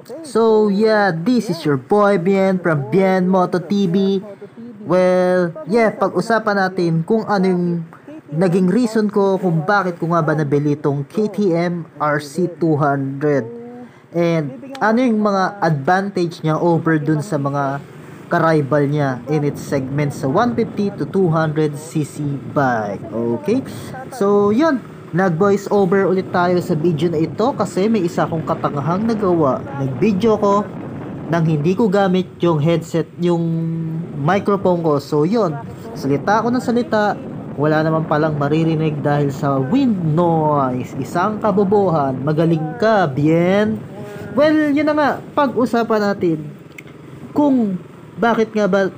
So yeah, this is your boy Bien from Bien Moto TV. Well, yeah, pag-usapan natin kung ano yung naging reason ko kung bakit ko nga ba nabili itong KTM RC200. And ano yung mga advantage niya over dun sa mga ka-rival niya in its segment sa 150 to 200cc bike. Okay? So, yun. Nag-voice over ulit tayo sa video na ito kasi may isa akong katangahang nagawa. Nag-video ko nang hindi ko gamit yung headset, yung microphone ko. So, yun. Salita ako ng salita. Wala naman palang maririnig dahil sa wind noise. Isang kabobohan. Magaling ka, Bien. Well, yun na nga. Pag-usapan natin kung bakit nga ba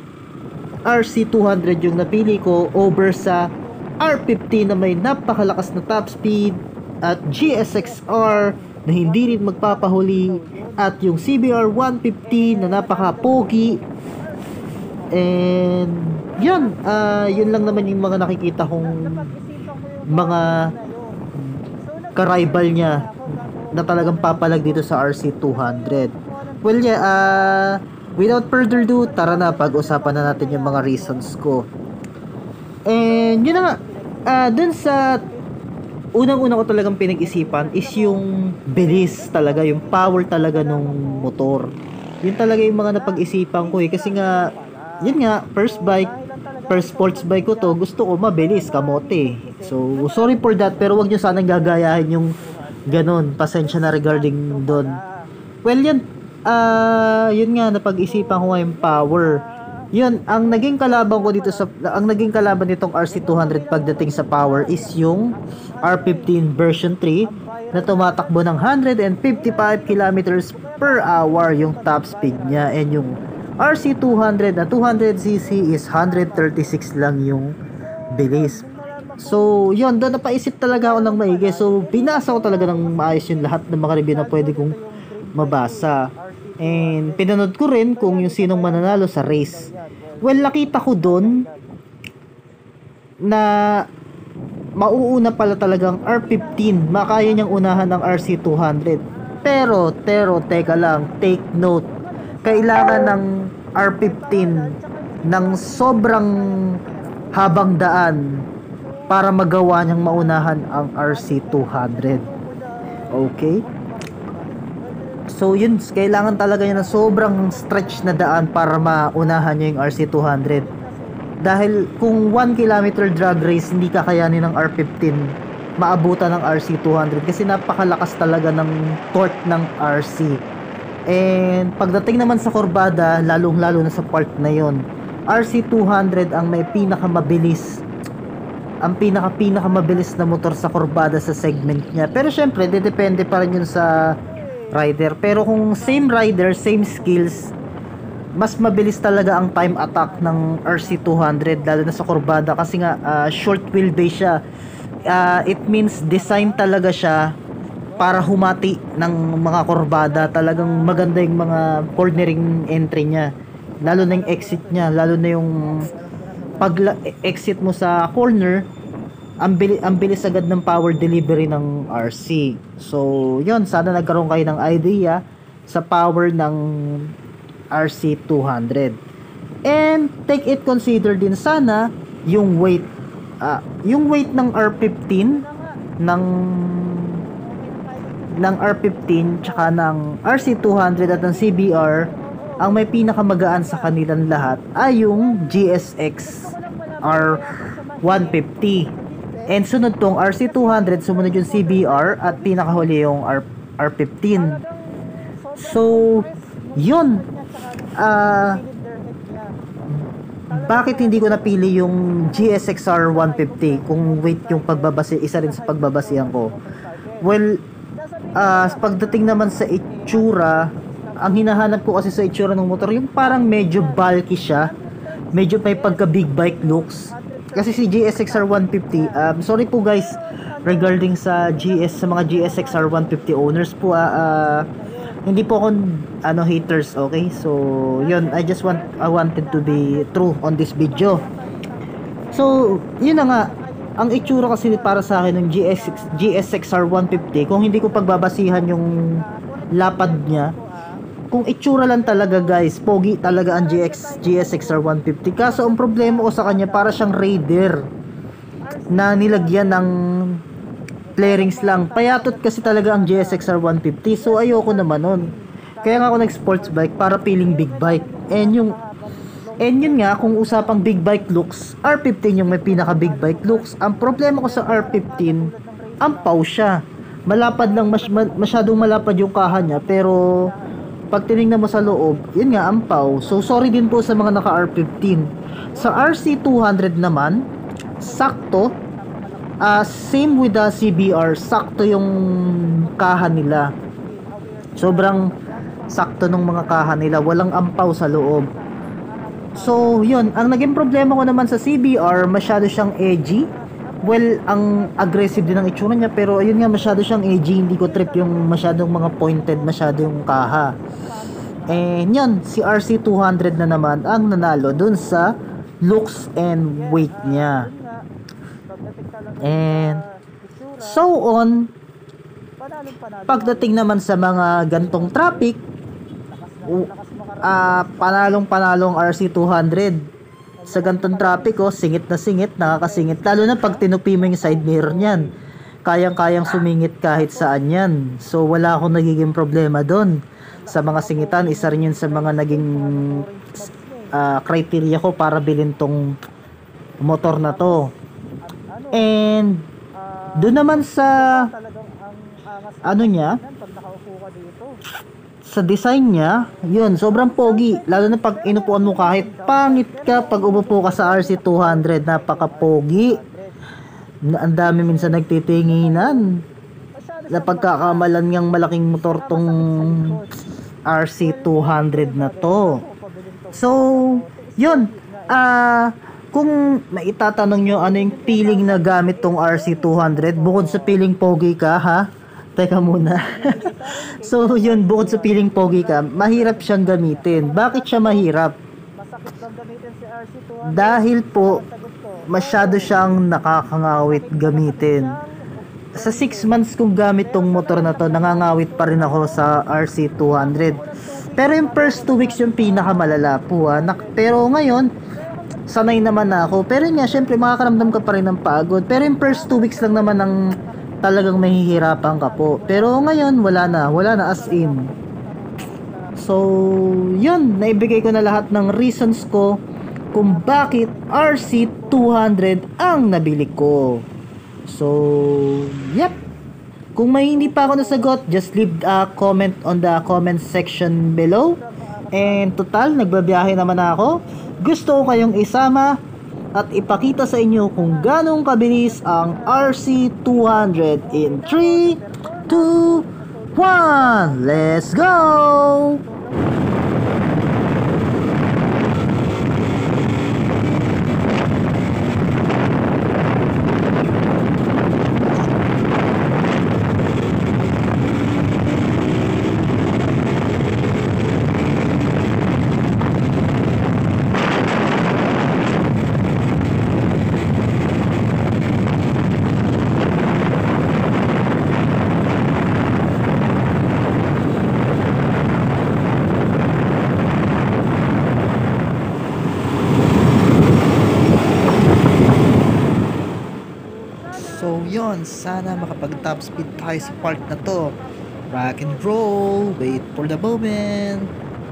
RC200 yung napili ko over sa R50 na may napakalakas na top speed at GSXR na hindi rin magpapahuli at yung CBR 150 na napaka-pogi. And yun, yun lang naman yung mga nakikita kong mga ka-rival niya na talagang papalag dito sa RC200. Well, yeah, without further ado, tara na, pag-usapan na natin yung mga reasons ko. And yun na nga, dun sa unang-una ko talagang pinag-isipan is yung bilis talaga, yung power talaga nung motor. Yun talaga yung mga napag-isipan ko kasi nga, yun nga, first sports bike ko to, gusto ko mabilis, kamote. So, sorry for that, pero wag nyo sanang gagayahin yung ganun, pasensya na regarding doon. Well, yun nga, napag-isipan ko nga yung power. Yun, ang naging kalaban nitong RC200 pagdating sa power is yung R15 version 3 na tumatakbo ng 155 kilometers per hour yung top speed niya, and yung RC200 na 200cc is 136 lang yung bilis. So, yun, doon napaisip talaga ako ng maigi. So, binasa ko talaga ng maayos yung lahat ng mga review na pwede kong mabasa. And pinanood ko rin kung yung sinong mananalo sa race. Well, nakita ko doon na mauuna pala talagang R15. Makaya niyang unahan ng RC200. Pero, teka lang, take note. Kailangan ng R15 ng sobrang habang daan para magawa niyang maunahan ang RC200. Okay? So yun, kailangan talaga niya ng sobrang stretch na daan para maunahan niya yung RC200. Dahil kung 1 kilometer drag race hindi kakayanin ng R15, maabutan ng RC200 kasi napakalakas talaga ng torque ng RC. And pagdating naman sa kurbada, lalong-lalo na sa part na yon, RC200 ang may pinakamabilis na motor sa kurbada sa segment niya. Pero syempre, depende pa rin yun sa rider. Pero kung same rider, same skills, mas mabilis talaga ang time attack ng RC200 lalo na sa kurbada kasi nga short wheelbase siya. It means design talaga siya para humati ng mga kurbada. Talagang maganda yung mga cornering entry niya, lalo na yung exit niya, lalo na yung pag exit mo sa corner, ang bilis agad ng power delivery ng RC. So, yun, sana nagkaroon kayo ng idea sa power ng RC200. And take it consider din sana yung weight. Yung weight ng R15 ng R15 tsaka ng RC200 at ng CBR, ang may pinakamagaan sa kanilang lahat ay yung GSX R150. And sunod tong RC200, sumunod yung CBR, at pinakahuli yung R15. So, yun. Bakit hindi ko napili yung GSX-R 150 kung weight yung pagbabase, isa rin sa pagbabasihan ko? Well, pagdating naman sa itsura, ang hinahanap ko kasi sa itsura ng motor, yung parang medyo bulky siya, medyo may pagka big bike looks. Kasi si GSX-R 150, sorry po guys regarding sa mga GSX-R 150 owners po, hindi po ako haters, okay? So yun, I wanted to be true on this video. So yun na nga, ang itsura kasi para sa akin ng GSX-R 150, kung hindi ko pagbabasihan yung lapad niya. Kung itsura lang talaga guys, pogi talaga ang GSX-R 150. Kaso ang problema ko sa kanya, para siyang Raider na nilagyan ng flarings lang. Payatot kasi talaga ang GSX-R 150. So ayoko naman nun. Kaya nga ako nag-sports bike para feeling big bike. And yun nga, kung usapang big bike looks, R15 yung may pinaka big bike looks. Ang problema ko sa R15, ampaw siya. Malapad lang, masyadong malapad yung kaha niya, pero pag tinignan mo sa loob, yun nga, ampaw. So sorry din po sa mga naka R15. Sa RC200 naman, sakto. Same with the CBR, sakto yung kaha nila. Sobrang sakto nung mga kaha nila, walang ampaw sa loob. So yun, ang naging problema ko naman sa CBR, masyado siyang edgy. Well, ang aggressive din ang itsura niya, pero ayun nga, masyado siyang edgy. Hindi ko trip yung masyadong mga pointed, masyado yung kaha. And yun, si RC200 na naman ang nanalo dun sa looks and weight niya. And so on, pagdating naman sa mga gantong traffic, panalong RC200 sa gantong traffic, singit na singit, nakakasingit, lalo na pag tinupi mo yung side mirror niyan, kayang-kayang sumingit kahit saan yan. So wala akong nagiging problema doon sa mga singitan. Isa rin yun sa mga naging criteria ko para bilhin tong motor na to. And doon naman sa ano niya, sa design niya, yun, sobrang pogi. Lalo na pag inupuan mo, kahit pangit ka, pag umupo ka sa RC200, napaka-pogi. Ang dami minsan nagtitinginan na pagkakamalan ngang malaking motor tong RC200 na to. So, yun. Kung maitatanong nyo ano yung feeling na gamit tong RC200, bukod sa feeling pogi ka, ha? Teka muna. So yun, bukod sa feeling pogi ka, mahirap siyang gamitin. Bakit siya mahirap? Dahil po masyado siyang nakakangawit gamitin. Sa 6 months kong gamit tong motor na to, nangangawit pa rin ako sa RC200. Pero yung first 2 weeks yung pinakamalala po, pero ngayon sanay naman na ako. Pero nga, syempre makakaramdam ka pa rin ng pagod. Pero yung first 2 weeks lang naman ang talagang mahihirapan ka po. Pero ngayon, wala na as in. So, yun, naibigay ko na lahat ng reasons ko kung bakit RC200 ang nabili ko. So, yep. Kung may hindi pa ako nasagot, just leave a comment on the comment section below. And total, nagbabiyahe naman ako. Gusto ko kayong isama at ipakita sa inyo kung ganong kabilis ang RC200 in 3, 2, 1. Let's go! So yun, sana makapag top speed tayo sa part na to. Rock and roll, wait for the moment.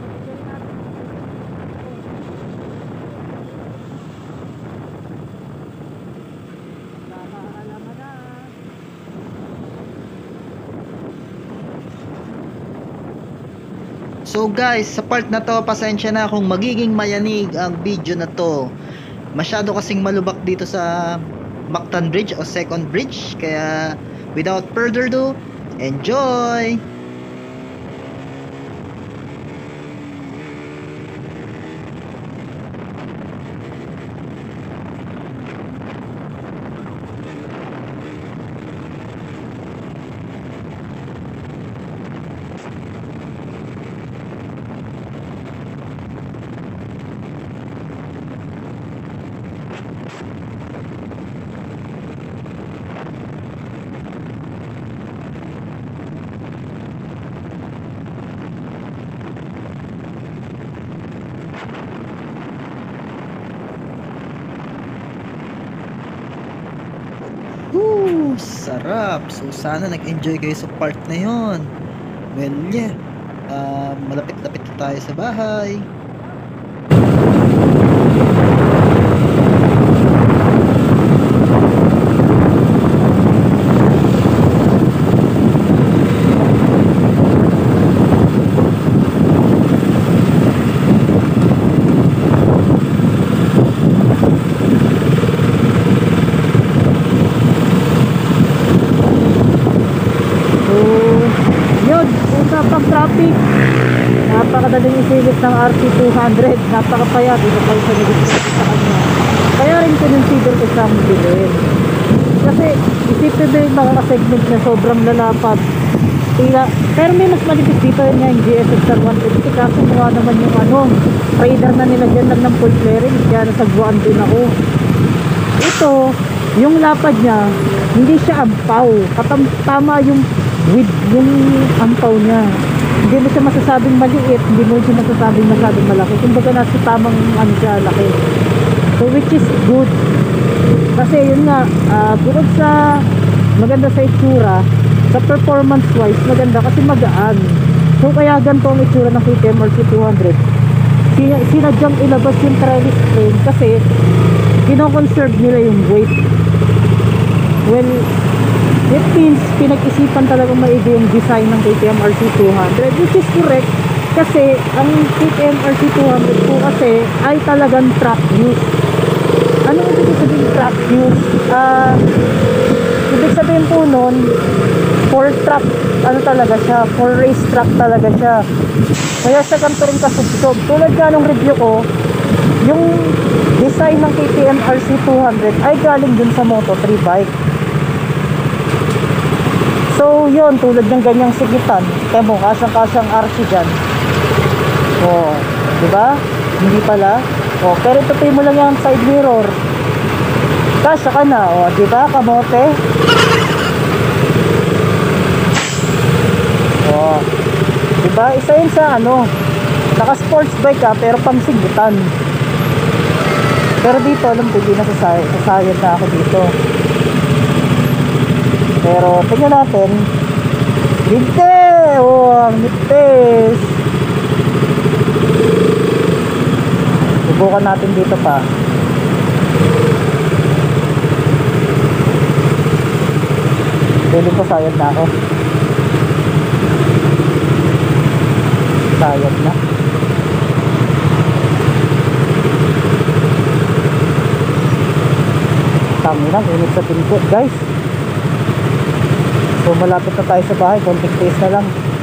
So guys, sa part na to, pasensya na kung magiging mayanig ang video na to. Masyado kasing malubak dito sa Mactan Bridge o Second Bridge, kaya without further ado, enjoy! sarap. So, sana nag-enjoy kayo sa part na yon. Well, yeah. Malapit-lapit na tayo sa bahay. Traffic, napakadaling isilip ng RC200, napakapayat, ito pa yung sa kanya, kaya rin consider ko siyang bilhin kasi isipin mo yung mga segment na sobrang lalapad pero may mas malipit dito yun nga yung GSX-R 150 kaso mukha naman yung radar na nilagyan lang ng full clearance kaya nasagwaan din ako. Ito yung lapad niya hindi siya ampaw, tama yung with yung ampaw niya, hindi mo siya masasabing maliit, hindi mo siya masasabing masyadong malaki, kumbaga nasa tamang siya laki, so which is good kasi yun nga, bukod sa maganda sa itsura, sa performance wise maganda kasi magaan, so kaya ganito ang itsura ng KTM RC200. Sinadyang ilabas yung trellis frame kasi kino-conserve nila yung weight. Well, it means pinag-isipan talagang maigi yung design ng KTM RC200, which is correct kasi ang KTM RC200 po kasi ay talagang track use. Ano ibig sabihin track use? Ibig sabihin po nun for track, talaga siya, for race track talaga siya, kaya sa ganito rin kasubsob. Tulad nga nung review ko, yung design ng KTM RC200 ay galing dun sa Moto3 bike. So yun, tulad ng ganyang sigitan, temo, kasang-kasang RC dyan. O, diba? Hindi pala. O, pero tutuloy mo lang yung side mirror, kasya ka na. O, diba? Kamote. O, diba? Isa yun sa naka sports bike ka, pero pang sigitan. Pero dito, alam ko, hindi na sasayad na ako dito. Pero tingnan natin. Linte! Oh, ang nipis. Subukan natin dito pa. Feeling ko sayad na ako. Sayad na. Tangina, init sa tingkot, guys. So malapit na tayo sa bahay, konting taste na lang.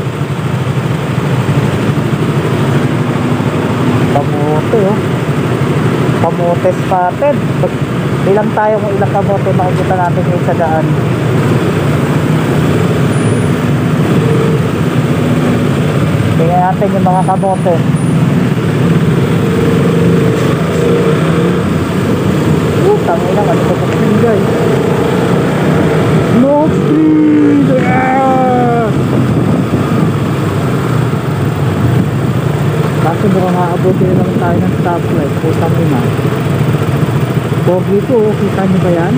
Kamote kamote spotted. Ilang tayo kung ilang kamote makikita natin ngayon sa daan. Tingnan natin yung mga kamote. Tangina, ano ko po guys. No speed! Kasi mukhang aabutin na naman tayo ng stoplight. Putang ina. Pogi ko, kita nyo ba yan?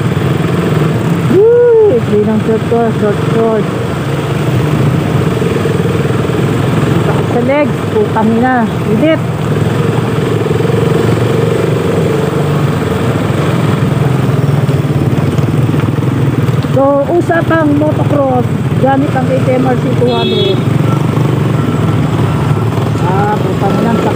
Woo! Ikli ng short. Sakit sa legs, putang ina. Edit! So, usapang motocross gamit ang KTM RC200. Putang ina,